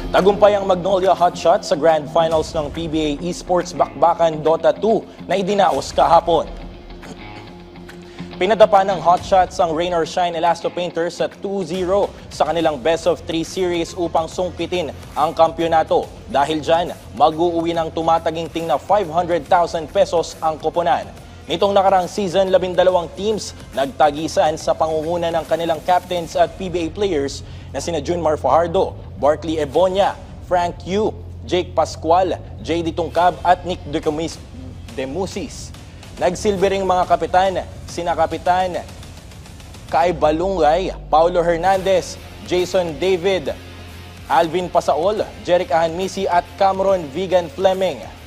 Tagumpay ang Magnolia Hotshots sa Grand Finals ng PBA Esports Bakbakan Dota 2 na idinaos kahapon. Pinadapa ng Hotshots ang Rain or Shine Elasto Painters sa 2-0 sa kanilang Best of 3 series upang sungkitin ang kampyonato. Dahil dyan, mag-uuwi ng tumataginting na 500,000 pesos ang koponan. Nitong nakarang season, 12 teams nagtagisan sa pangunguna ng kanilang captains at PBA players na sina Junmar Fajardo, Barkley Ebonia, Frank Yu, Jake Pascual, JD Tungcab at Nick Demusis. Nagsilbi ring mga kapitan, sina Kapitan Kai Balungay, Paulo Hernandez, Jason David, Alvin Pasaol, Jeric Ahanmisi at Cameron Vigan Fleming.